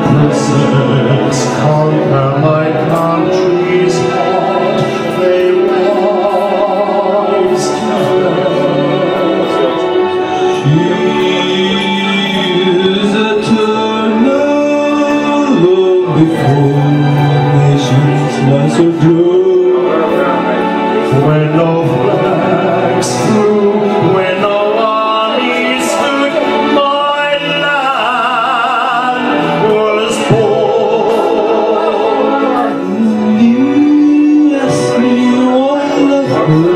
prisons conquer my country's heart, they rise to He is eternal, long before nations lie so blue. When love breaks through, when no army stood, my land was born. You asked me what love was.